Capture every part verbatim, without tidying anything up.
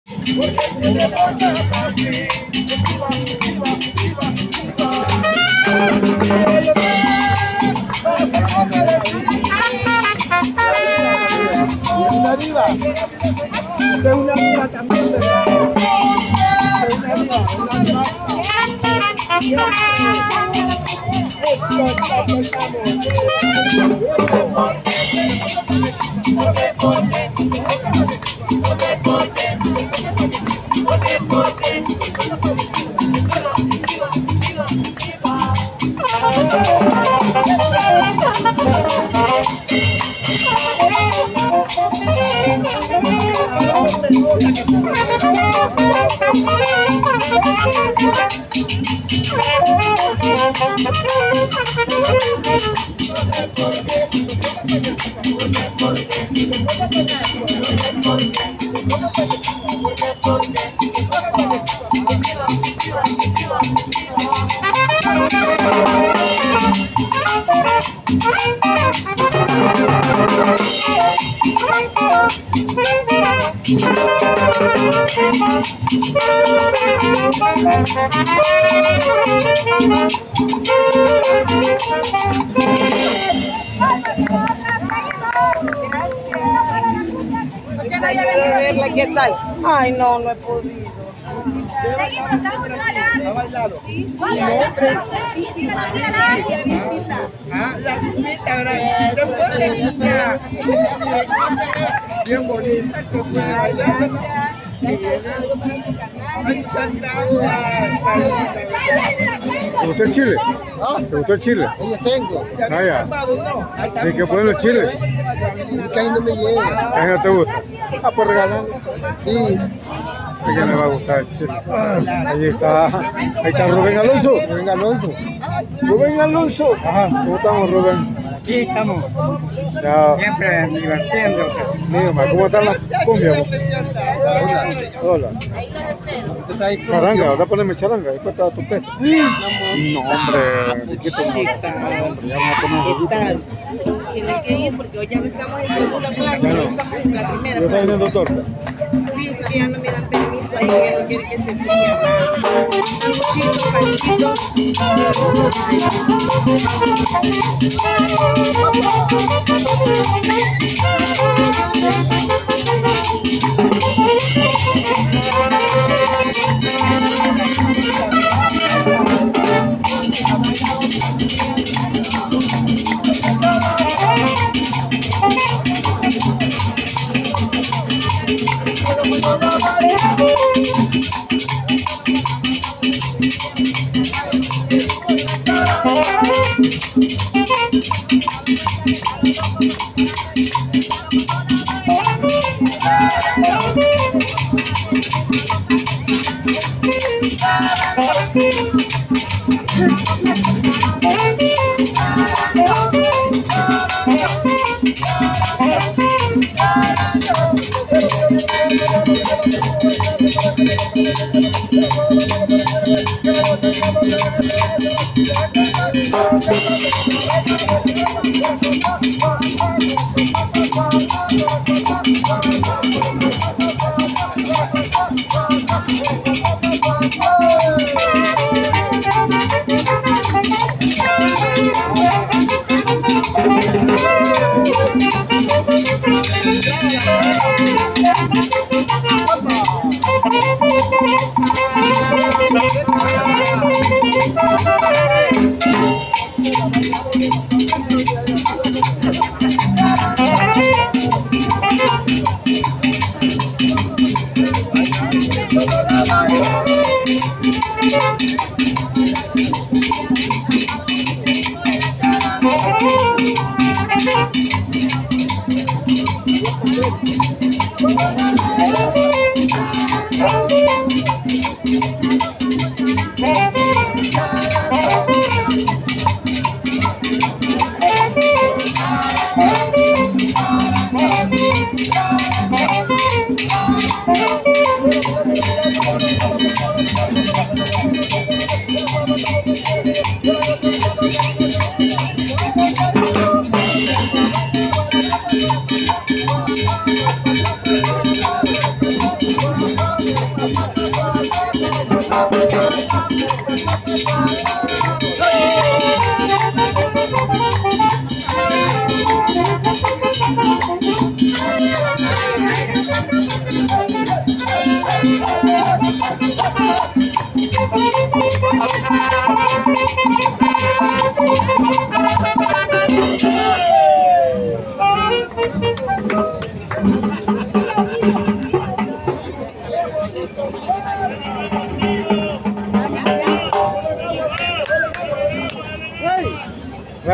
Una diva. Es una diva también, ¿verdad? Es una diva, una diva. ¿Qué tal? Ay, no, no he podido. ¿Ha bailado? Ah, la pipita, ¿verdad? Bien bonita, que puede bailar. ¿Te gustó el chile? ¿Ah? ¿Te gustó el chile? Ahí tengo. Ah, ya. ¿De qué pueblo el chile? Que ahí no me llega. ¿A no te gusta? Ah, pues regalarlo. Sí. ¿A quién le va a gustar el chile? Ahí está, ahí está Rubén Alonso. Rubén Alonso. Rubén Alonso. Ajá, ¿cómo estamos, Rubén? Aquí estamos, Ya. siempre divirtiendo. Dígame, ¿cómo están las cumbias? Hola. Charanga, ahora poneme charanga, ¿y cuánto tu peso? No, hombre, me quito una. Hombre, ya vamos a poner un poquito. Tiene que ir porque hoy ya no estamos en segunda plaza, ya estamos en la primera. ¿Yo estoy vendiendo torta? Fíjense que ya no me dan permiso ahí, que no quiere que se fría. Chito, panchito. Thank you.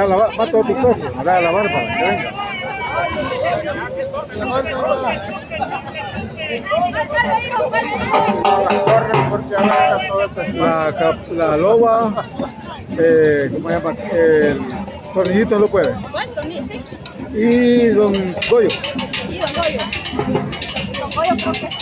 a lavar, va todo tu peso, me da a lavar para que venga. La, cap- la loba, eh, ¿cómo se llama? El tornillito lo puede. ¿Cuál tornillo? Sí. Y don Goyo. Y don Goyo. Don Goyo creo que...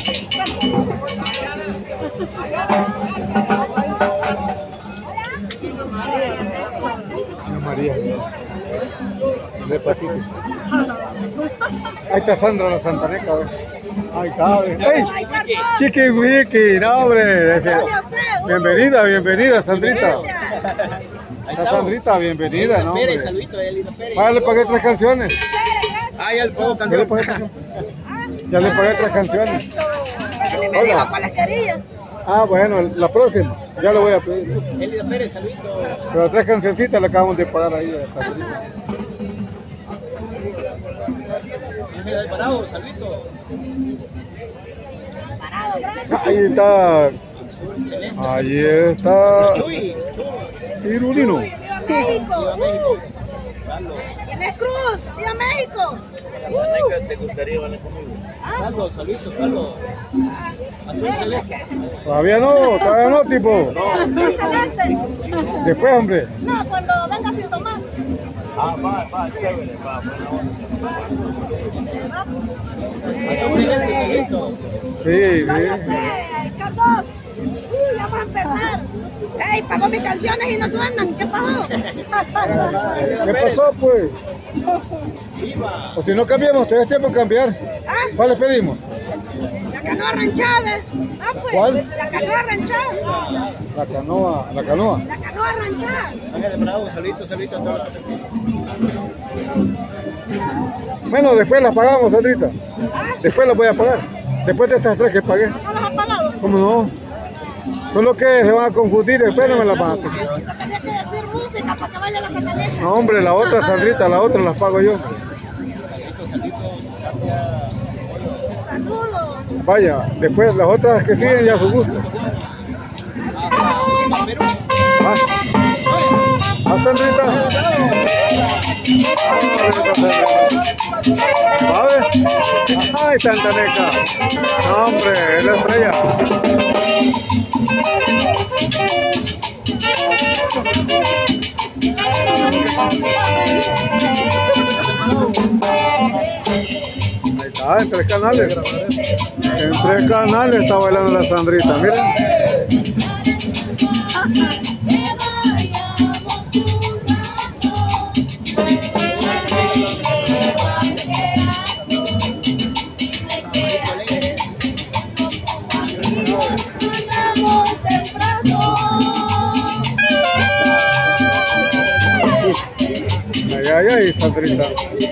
Ana María. De hepatitis. Ahí está Sandra la Santaneca. Ahí está. ¡Ey! Chiqui Wiki, no hombre. Ese- Bienvenida, bienvenida, Sandrita. Esta Sandrita, bienvenida, no hombre. Pérez, saludito a Elida Pérez. Ah, le pagué tres canciones. Ah, ya le puedo Ya le cantar. pagué tres canciones. Ya le pagué tres canciones. Me dijo cuáles quería. Ah, bueno, la próxima. Ya le voy a pedir. Elida Pérez, saludito. Pero tres cancioncitas le acabamos de pagar ahí a Sandrita. Ángel Alvarado, saludito. Parado, gracias. Ahí está. Celeste. Ahí está. Chuy. Irulino. ¡Viva México! Viva México. ¡Inés Cruz! ¡Viva México! ¿Te gustaría bailar conmigo? Carlos, saludito, Carlos. Azul Celeste. Todavía no, todavía no, tipo. Azul Celeste. Después, hombre. No, cuando venga sin tomar. Ah, va, va, chévere, va, buena onda. Azul Celeste, saludito. Sí, No, yo sí. sé, Carlos. Uy, ya vamos a empezar. Ey, pagó mis canciones y no suenan. ¿Qué pasó? ¿Qué pasó, pues? Viva. O si no cambiamos, todavía es tiempo de cambiar. ¿Ah? ¿Cuál le pedimos? La canoa ranchada. Ah, pues. ¿Cuál? La canoa ranchada. La canoa, la canoa. La canoa ranchada. Ángel Alvarado, saludito, saludito a todos. Bueno, después las pagamos, Sandrita. ¿Ah? Después las voy a pagar. Después de estas tres que pagué. ¿No las han pagado? ¿Cómo no? Solo que se van a confundir, después no me las van a pagar. Yo tenía que decir música para que baile la sacaneta. No, hombre, la otra, Sandrita, la otra las pago yo. Saludito, saludito. Gracias. Saludos. Vaya, después las otras que siguen ya a su gusto. Hasta Perú. Ah, ah, Sandrita. ¿Sabes? Ay, Santaneca. No, hombre, es la estrella. Ahí está, entre canales. Entre canales está bailando la Sandrita, miren. Ay, ay, ay, Sandrita.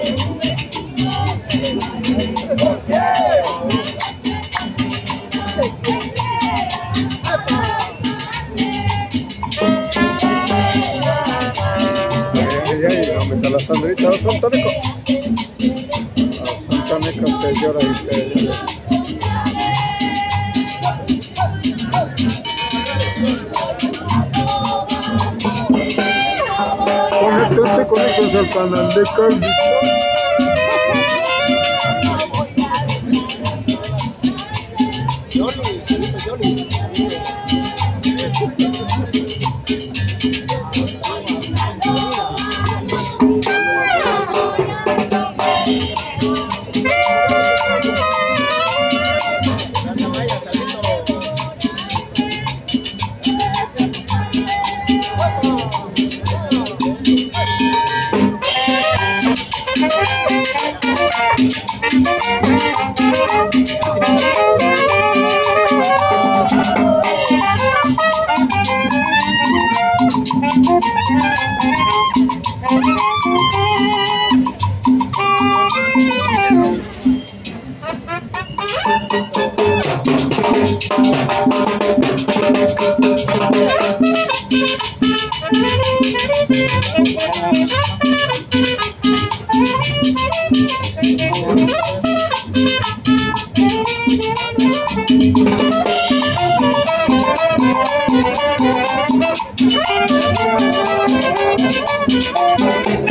Ay, ay, ay, ¿dónde está la Sandrita? La Santaneca. La Santaneca se llora y se llora. Conéctense, conéctense al canal de Carlito. Yoli, saludito, Yoli. Santa Maya, saludito. Thank you.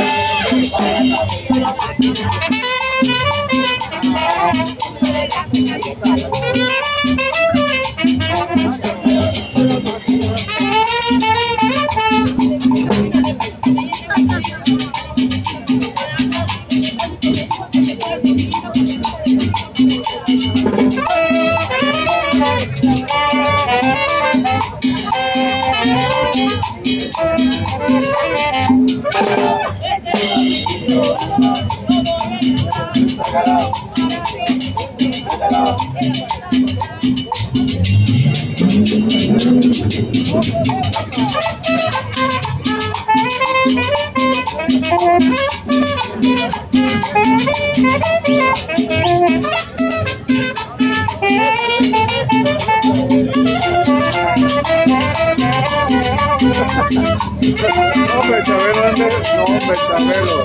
Hombre, Chabelo, ¿dónde? No, hombre, Chabelo.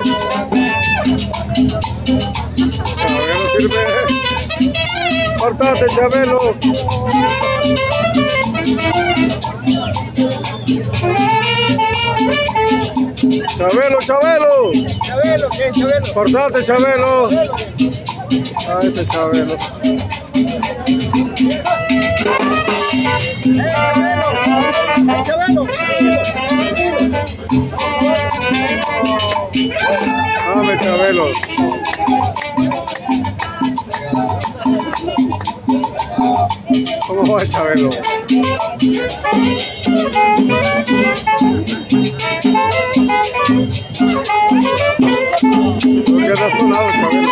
Chabelo sirve. Portate, Chabelo. Chabelo, Chabelo. Chabelo, ¿qué? Chabelo. Portate, Chabelo. Ay, este Chabelo. Chabelo. Dame, Chabelo. ¿Cómo va, Chabelo? ¿Por qué no has sonado, Chabelo?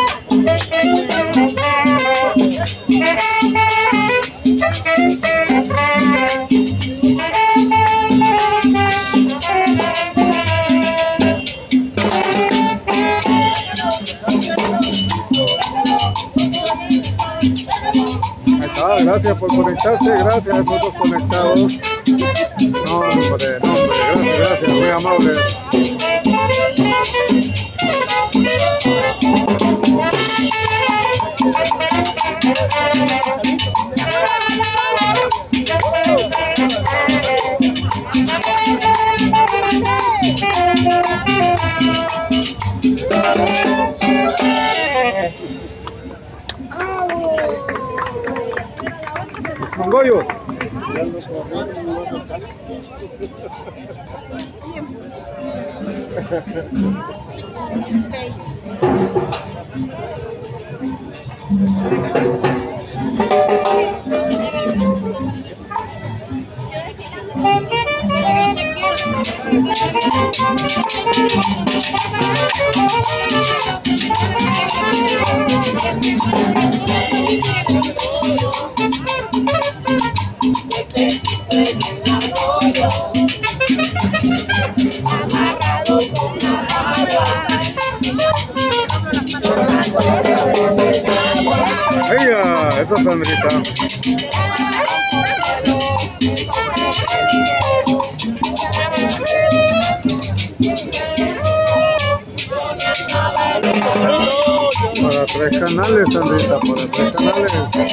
Ah, gracias por conectarse, gracias a todos conectados. No, hombre, no, hombre, gracias, gracias, muy amable. Mongoyo. ¡Ella! Esa Sandrita. Para tres canales, Sandrita, para tres canales.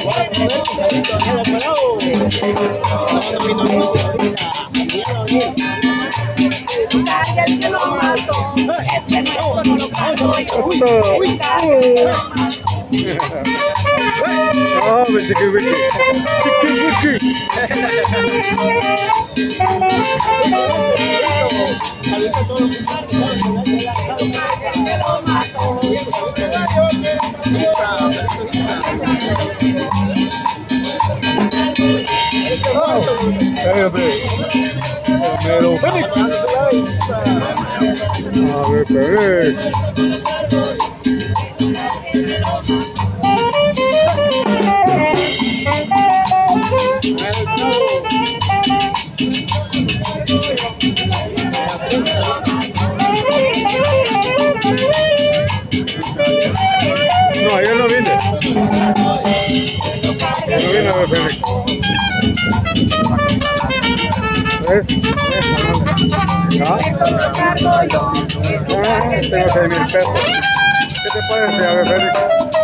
Ah, me chiqui wiki. Chiqui wiki. Pero a ver, Félix. No, ayer no vine. Yo no vine a ver Félix. ¿Ves? ¿Ah? Ah, tengo seis mil pesos. ¿Qué te parece a ver Félix?